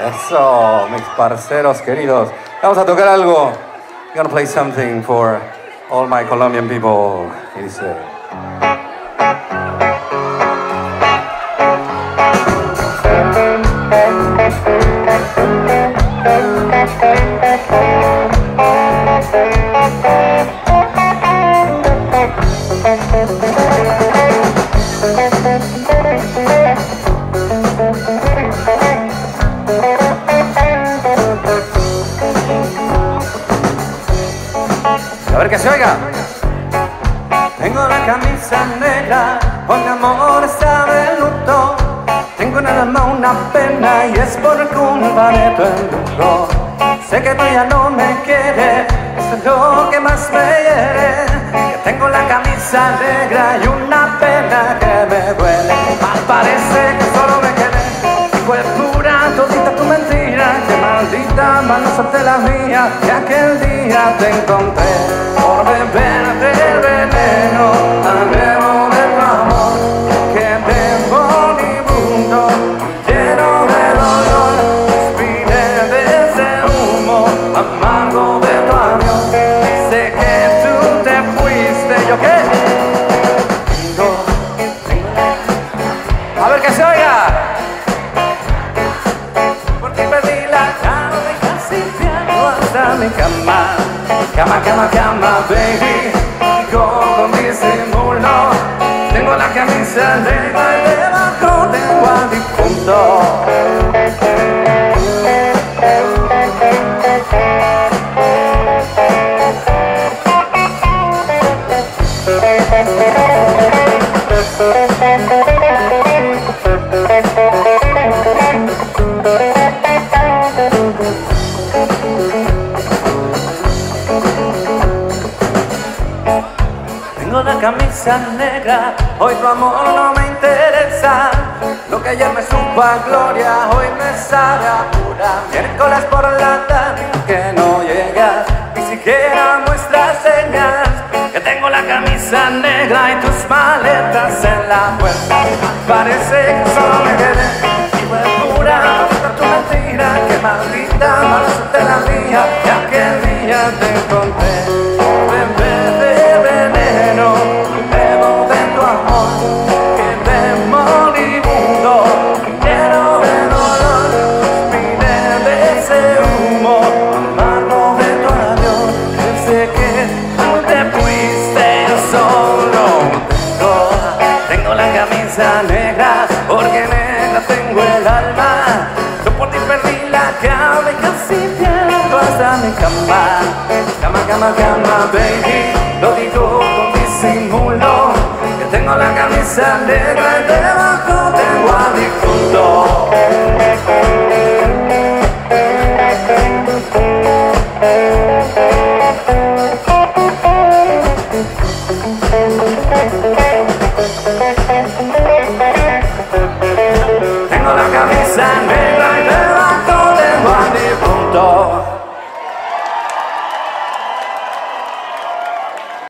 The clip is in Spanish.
Eso, mis parceros queridos. Vamos a tocar algo. I'm gonna play something for all my Colombian people. Y dice... A ver que se oiga. Tengo la camisa negra, hoy mi amor está de luto. Tengo en el alma una pena y es por culpa de tu embrujo. Sé que tú ya no me quieres, eso es lo que más me hiere. Que tengo la camisa negra y una pena que me duele. Mal parece que solo me quedé, fue pura todita tu mentira. Que maldita mano solté la mía, que aquel día te encontré. Por beberte el veneno, hablemos de tu amor, que te moribundo, lleno de dolor, respiré de ese humo amargo de tu adiós. Sé que tú te fuiste, ¿yo qué? A ver que se oiga. Por ti perdí la cara de casi piano hasta mi cama. Cama, cama, cama, baby, con disimulo. Tengo la camisa negra y debajo tengo al difunto. Tengo la camisa negra, hoy tu amor no me interesa. Lo que ayer me supo a gloria, hoy me sabe a pura. Miércoles por la tarde que no llegas, ni siquiera muestras señas. Que tengo la camisa negra y tus maletas en la puerta. Parece que solo me quedé y fue pura tu mentira. Que maldita mala suerte la mía, que aquel día te encontré. Bebo de tu amor, que te moribundo, lleno de dolor, respiré de ese humo amargo de tu adiós. Sé que tú te fuiste, yo solo tengo la camisa negra, porque negra tengo el alma. Yo por ti perdí la cama y casi pierdo hasta mi cama. Cama, cama, cama, baby, lo digo con disimulo. Que tengo la camisa negra y debajo tengo al difunto. Tengo la camisa negra.